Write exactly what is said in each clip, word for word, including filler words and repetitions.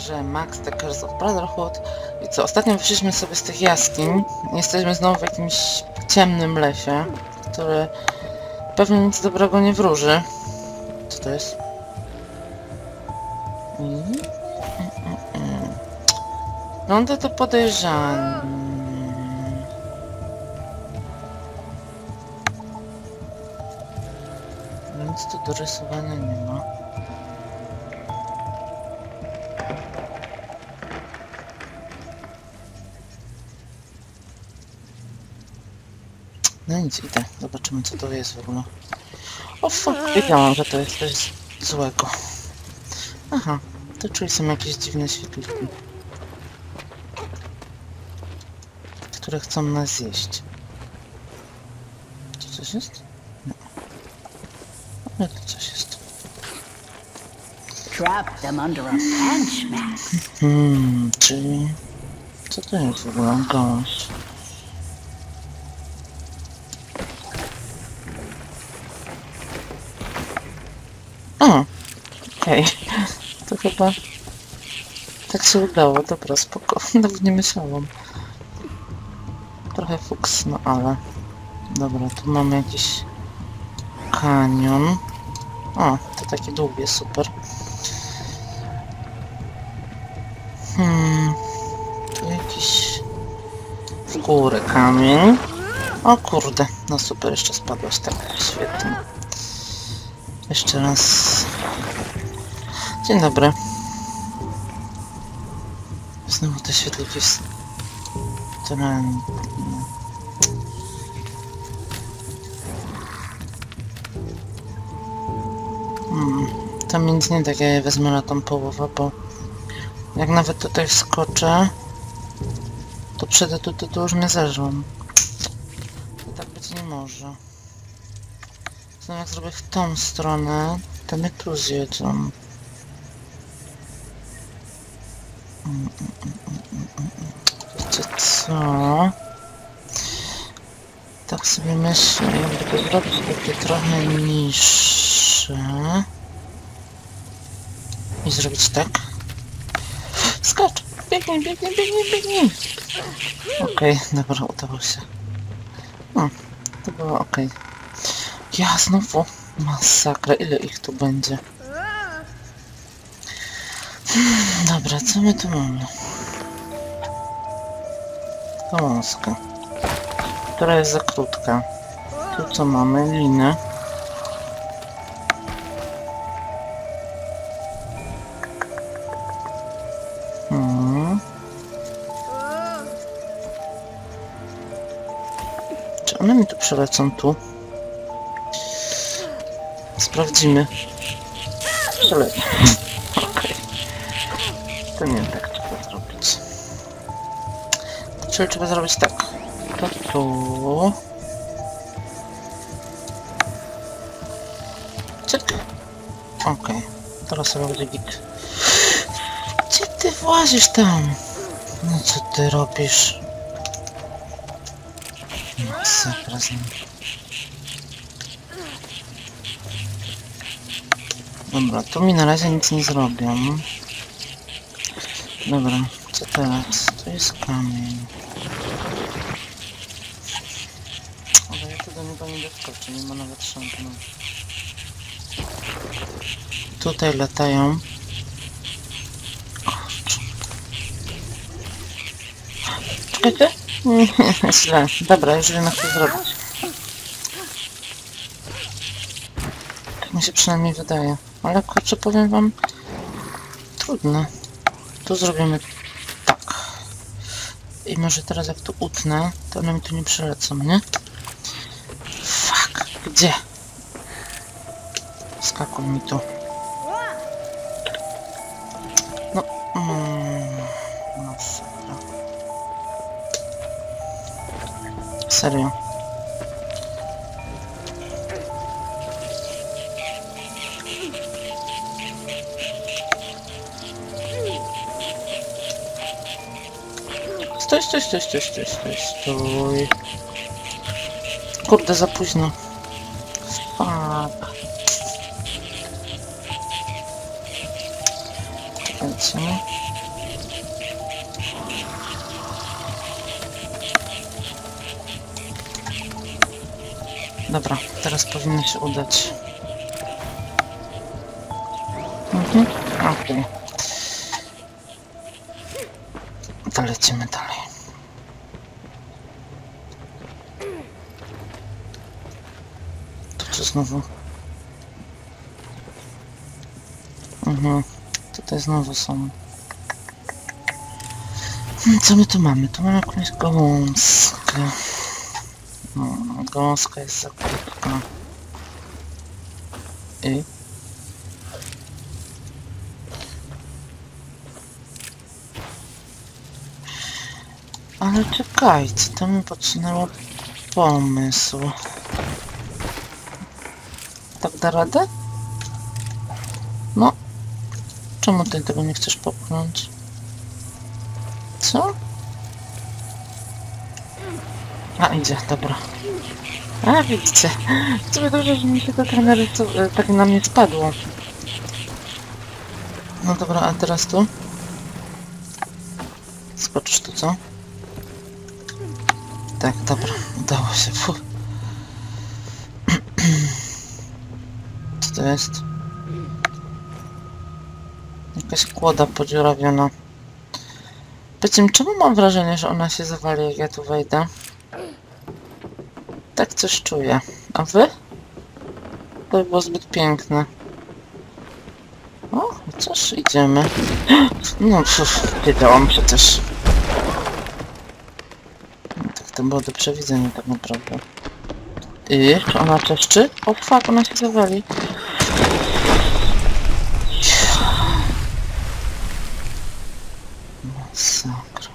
że Max The Curse of Brotherhood. I co, ostatnio wyszliśmy sobie z tych jaskiń. Jesteśmy znowu w jakimś ciemnym lesie, który pewnie nic dobrego nie wróży. Co to jest? Wygląda to podejrzanie. Nic tu do rysowania nie ma. No nic, idę. Zobaczymy, co to jest w ogóle. O fuck, wiedziałam, że to jest coś złego. Aha, to czuję są jakieś dziwne świetliki, które chcą nas zjeść. Tu coś jest? Nie. Ale tu coś jest. Hmm, czyli... Co to jest w ogóle? Gałąź. O! Okej. Okay. To chyba... Tak się udało, dobra, spoko. Nawet nie myślałam. Trochę fuks, no ale... Dobra, tu mamy jakiś... kanion. O, to takie długie, super. Hmm... Tu jakiś... w górę kamień. O kurde, no super, jeszcze spadłeś, tak, świetnie. Jeszcze raz. Dzień dobry. Znowu te świetliki w stronę. Hmm. Tam nic nie tak, ja je wezmę na tą połowę, bo jak nawet tutaj wskoczę, to przede to, to, to już mnie zeżą. To tak być nie może. Znowu jak zrobię w tą stronę, to mnie tu zjedzą. Wiecie co? Tak sobie myślę, jakby to zrobić takie trochę niższe. I zrobić tak. Skacz! Biegnij, biegnij, biegnij, biegnij! Okej, okay, dobra, udało się. No, to było okej. Okay. Ja znowu masakra, ile ich tu będzie? Hmm, dobra, co my tu mamy? Gałązka, która jest za krótka. Tu co mamy? Linę. Hmm. Czy one mi tu przelecą tu? Sprawdzimy. Przelecą. Okej. To nie tak trzeba zrobić. Czyli trzeba zrobić tak. To tu. Cyk. Okej. Okay. Teraz sobie będzie git. Gdzie ty włazisz tam? No co ty robisz? Masakra z nim. Dobra, tu mi na razie nic nie zrobią. Dobra, co teraz? To jest kamień. Ale ja tu do niego nie doskoczę, nie ma nawet szampu. Tutaj latają. Czekajcie? Nie, źle. Dobra, już wiem jak to zrobić. Tak mi się przynajmniej wydaje. Ale kurczę, powiem wam... Trudno. Tu zrobimy tak. I może teraz jak tu utnę, to one mi tu nie przylecą, nie? Fuck! Gdzie? Skakuj mi tu. No... Mm, no sakra. Serio. Stój, stój, stój, stój, stój, stój, stój. Kurde, za późno. Fuck. Czekajcie. Dobra, teraz powinno się udać. Mhm, okej. Okay. To lecimy dalej. To co znowu? Mhm, tutaj znowu są. Co my tu mamy? Tu mamy jakąś gąskę. No, gąska jest za krótka. I? Ale czekajcie, to mi podsunęło pomysł. Tak da radę? No. Czemu ty tego nie chcesz popchnąć? Co? A, idzie, dobra. A, widzicie. Sobie dobrze, że mi tego trenery tak na mnie spadło. No dobra, a teraz tu? Skoczysz tu, co? Tak, dobra, udało się. Fuh. Co to jest? Jakaś kłoda podziurawiona. Powiedzmy, czemu mam wrażenie, że ona się zawali, jak ja tu wejdę? Tak coś czuję. A wy? To by było zbyt piękne. O, chociaż idziemy. No, pff, wiedziałam przecież. No, tak to było do przewidzenia tak naprawdę. I czy ona czeszczy? O fuck, ona się zawali. Masakra.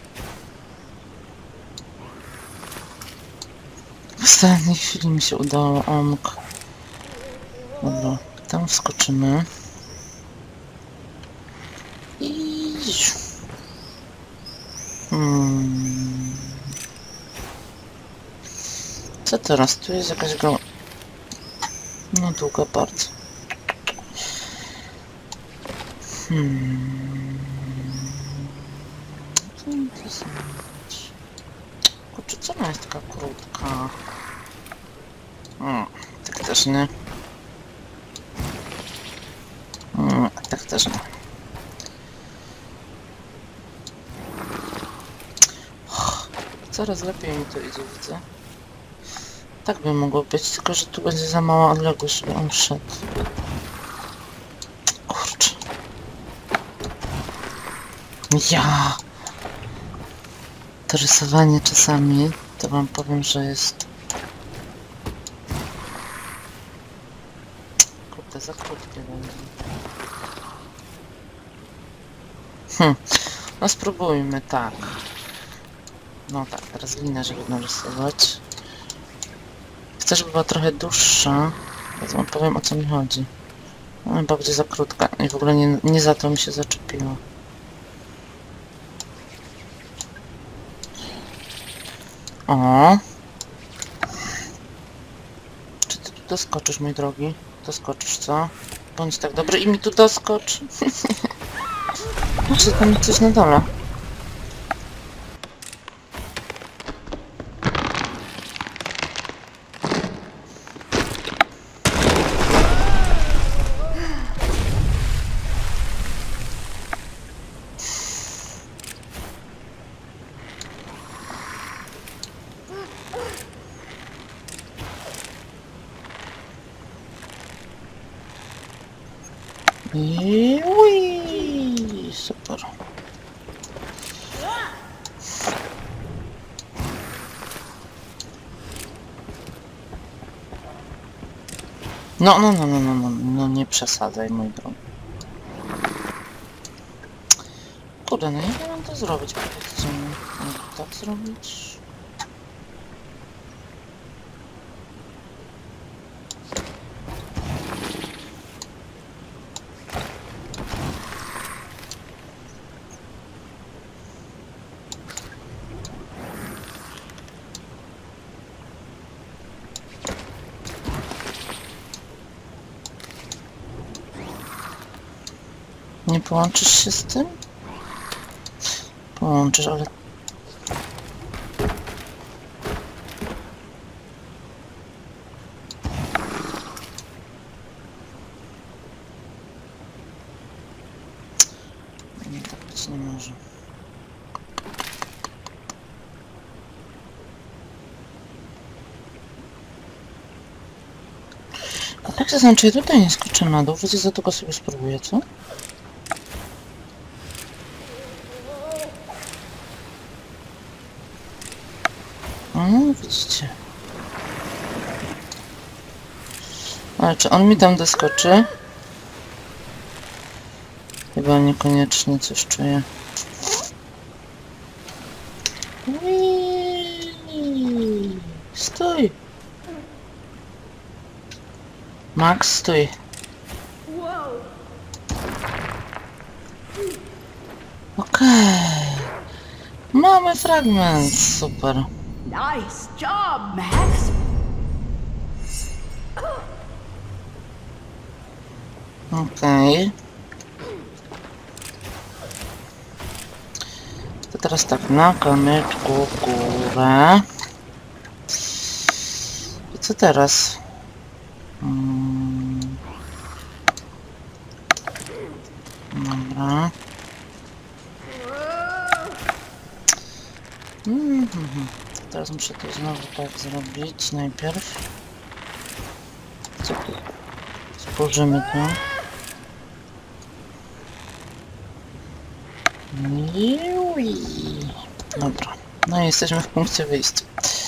W ostatniej chwili mi się udało omk. Dobra, tam wskoczymy. I... Hmm. Co teraz? Tu jest jakaś go... No długa bardzo. Hmm. Co mi to znaczy? Kurczę, co ona jest taka krótka? O, tak też nie. O, tak też nie. Coraz lepiej mi to idzie, widzę. Tak by mogło być, tylko że tu będzie za mała odległość, żeby on szedł. Kurczę. Ja! To rysowanie czasami, to wam powiem, że jest... Kurde, za krótkie będzie. Hm. No spróbujmy, tak. No tak, teraz linę, żeby narysować. Chcę, żeby była trochę dłuższa, więc wam powiem, o co mi chodzi. No, chyba będzie za krótka i w ogóle nie, nie za to mi się zaczepiło. O! Czy ty tu doskoczysz, mój drogi? Doskoczysz, co? Bądź tak dobry i mi tu doskocz. Czy tam jest coś na dole? I ui, super. No, no, no, no, no, no, no nie przesadzaj, mój drogi. Kurde, no jak ja mam to zrobić? Powiedzcie mi, jak tak zrobić? Nie połączysz się z tym? Połączysz, ale... nie może. A tak to znaczy, ja tutaj nie skoczę na dół, wiecie, za tylko sobie spróbuję, co? No, widzicie. Ale czy on mi tam doskoczy? Chyba niekoniecznie, coś czuję. Uiii, stój! Max, stój! Okej. Mamy fragment, super. Nice job, Max. Okej. To teraz tak, na kamyczku w górę. I co teraz? Hmm. Dobra. Mm -hmm. Teraz muszę to znowu tak zrobić najpierw. Co tu? Spojrzymy tu. Dobra. No i jesteśmy w punkcie wyjścia.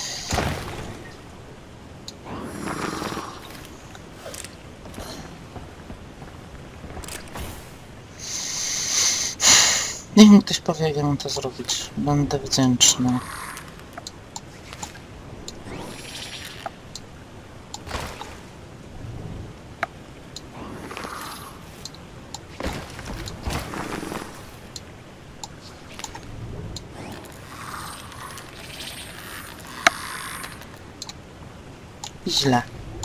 Niech mi ktoś powie, jak ja mam to zrobić. Będę wdzięczna. Źle.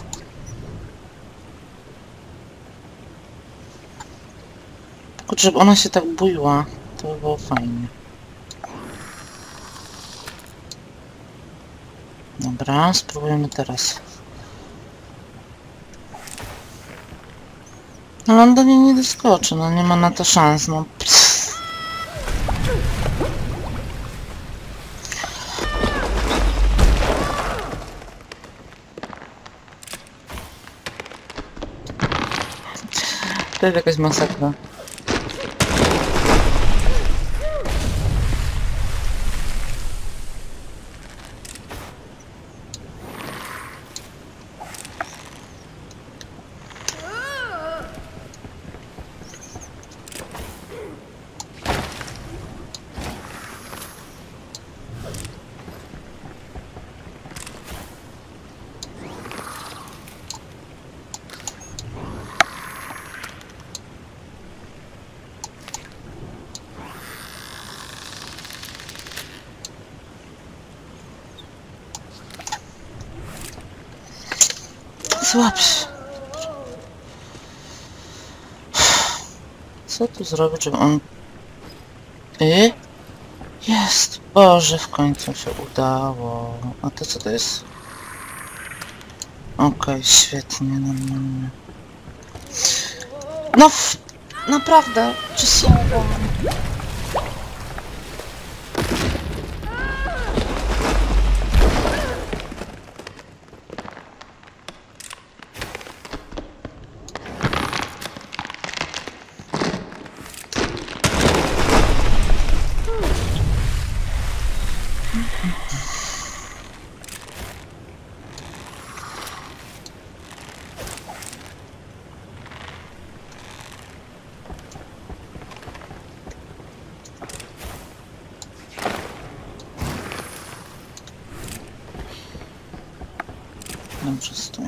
Tylko żeby ona się tak buiła, to by było fajnie. Dobra, spróbujemy teraz. No on do niej nie doskoczy, no nie ma na to szans, no. Pff. To jest jakaś masakra. Słabszy. Co tu zrobić, żeby on... Y? Jest! Boże, w końcu się udało. A to co to jest? Okej, okay, świetnie, normalnie. No f... Naprawdę, przysięgam. Dobrze, stój.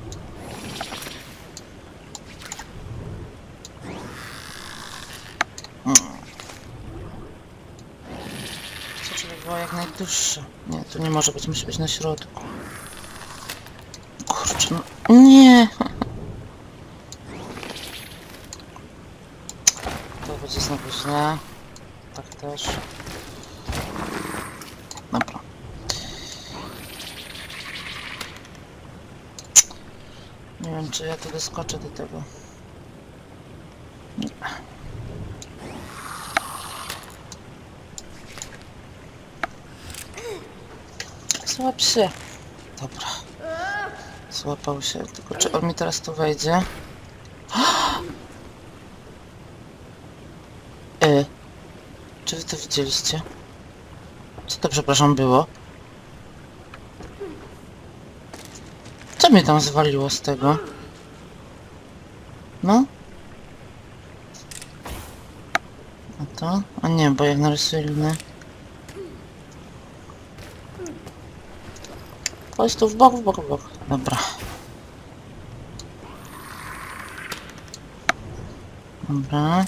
Chcę, żeby było jak najdłuższe. Nie, tu nie może być, musi być na środku. Kurczę, no... Nie! To będzie znowu źle. Tak też. Dobra. Nie wiem, czy ja tu doskoczę do tego. Nie. złap się. Dobra. Złapał się. Tylko czy on mi teraz tu wejdzie? Y. Czy wy to widzieliście? Co to, przepraszam, było? Co mnie tam zwaliło z tego? No? A to? A nie, bo jak narysuję linę... Chodź tu w bok, w bok, w bok. Dobra. Dobra.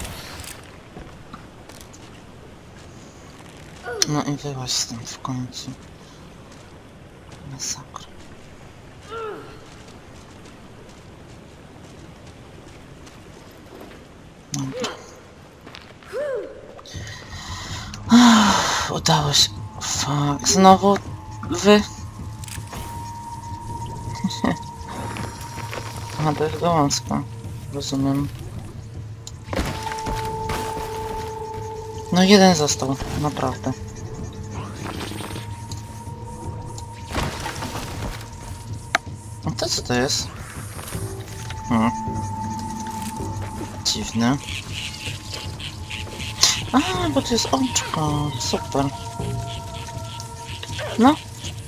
No i wyłaź stąd w końcu. Masakra. Dobra. Uff, udało się. Fuck. Znowu wy... Aha, to jest gałązka. Rozumiem. No jeden został, naprawdę. A to co to jest? Hmm. Dziwne. A, bo to jest oczko. Super. No.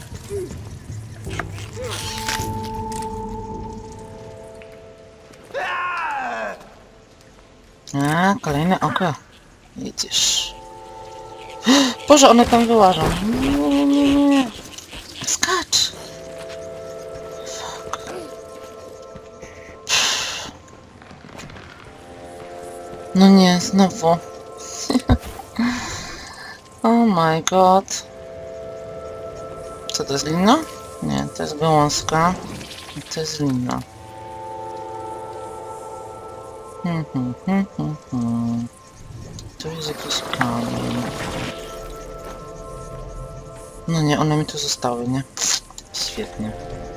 A, kolejne oko. Widzisz. Boże, one tam wyłażą. Nie, nie, nie, nie. Skacz. Fuck. No nie, znowu. Oh my god. Co to jest lina? Nie, to jest gałązka. To jest lina. Hmm, hmm, hmm, hmm, hmm. Tu jest jakiś kamień. No nie, one mi tu zostały, nie? Świetnie.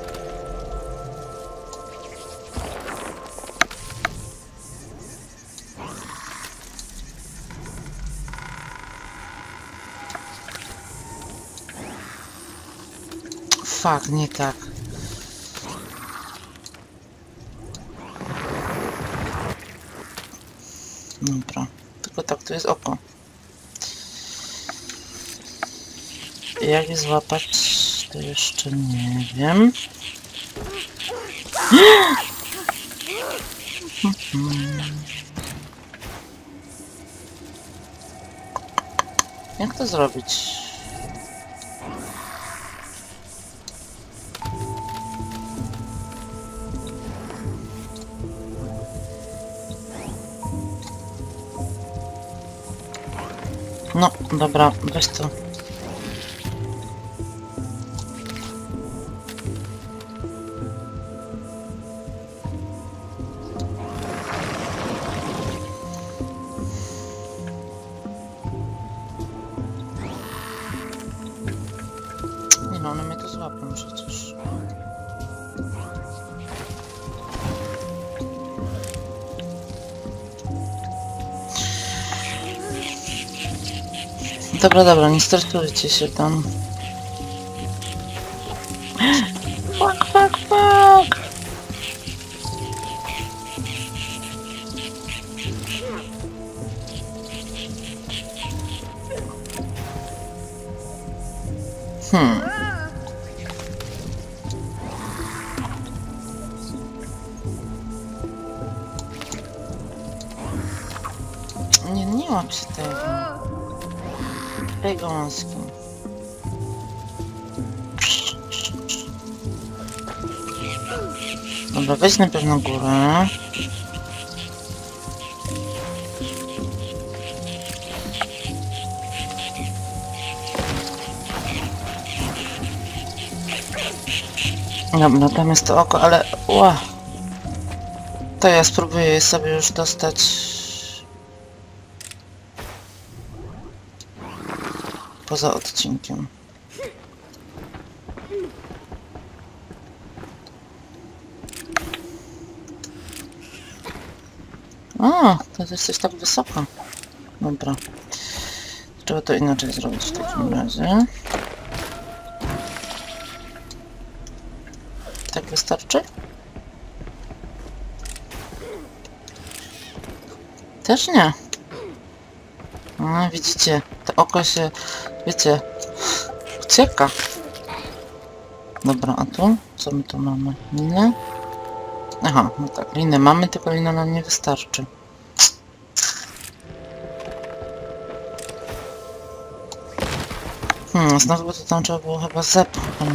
Fuck, nie tak. Dobra. Tylko tak, tu jest oko. Jak je złapać, to jeszcze nie wiem. Jak to zrobić? No, dobra, weź to. Nie no, one mnie to złapią przecież. Dobra, dobra, nie stresujcie się tam. Fuck, fuck, fuck! Hmm. Nie, nie łap się tego. Tej gałązki. Dobra, weź najpierw na górę. Dobra, tam jest to oko, ale... Ła. To ja spróbuję je sobie już dostać... poza odcinkiem. O, to jest coś tak wysoko. Dobra. Trzeba to inaczej zrobić w takim razie. Tak wystarczy? Też nie. No, widzicie, to oko się, wiecie, ucieka. Dobra, a tu? Co my tu mamy? Linę? Aha, no tak, linę mamy, tylko lina nam nie wystarczy. Hmm, znowu by to tam trzeba było chyba zepchnąć.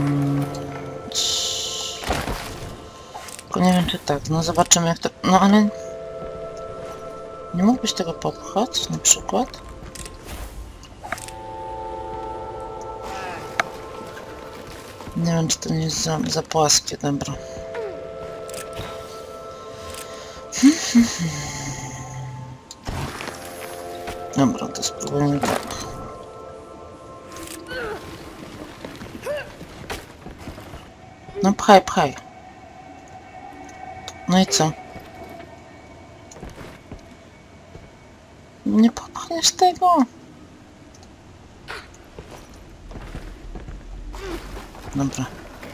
Tylko nie wiem czy tak, no zobaczymy jak to... No ale... Nie mógłbyś tego popchać, na przykład? Nie wiem, czy to nie jest za, za płaskie, dobra. Dobra, to spróbujmy tak. No pchaj, pchaj. No i co? Nie popchniesz tego? Dobra.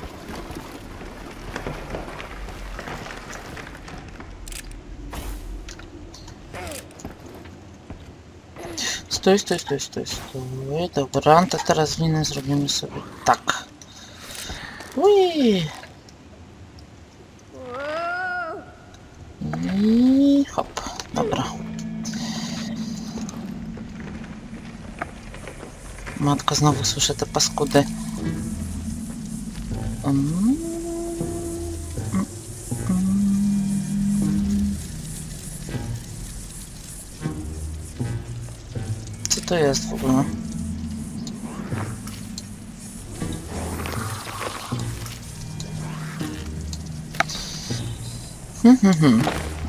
Stój, stój, stój, stój, stój. Dobra, to teraz linę zrobimy sobie tak. Ui. I hop. Dobra. Matko, znowu słyszę te paskudy. Mm. Mm. Mm. Co to jest w ogóle? Hmm, hmm, hmm.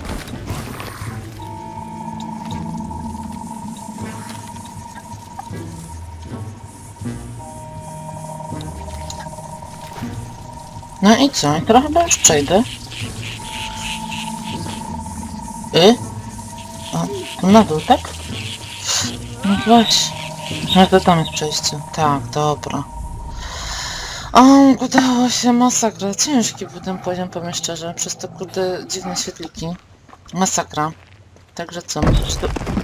No i co? I teraz chyba już przejdę. Y? O, tu na dół, tak? No właśnie. Myślę, że to tam jest przejście. Tak, dobra. O, udało się, masakra. Ciężki był ten poziom, powiem szczerze, przez te kurde dziwne świetliki. Masakra. Także co, myślę, że to...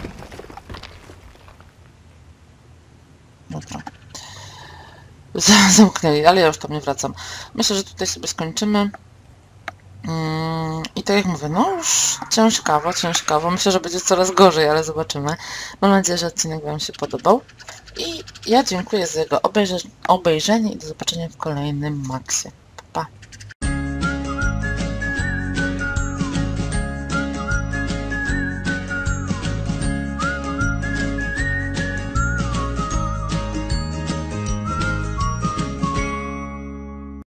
Dobra. Zamknęli, ale ja już tam nie wracam. Myślę, że tutaj sobie skończymy. Mm, I tak jak mówię, no już ciężkawo, ciężkawo. Myślę, że będzie coraz gorzej, ale zobaczymy. Mam nadzieję, że odcinek Wam się podobał. I ja dziękuję za jego obejrze obejrzenie i do zobaczenia w kolejnym Maxie. Pa, pa.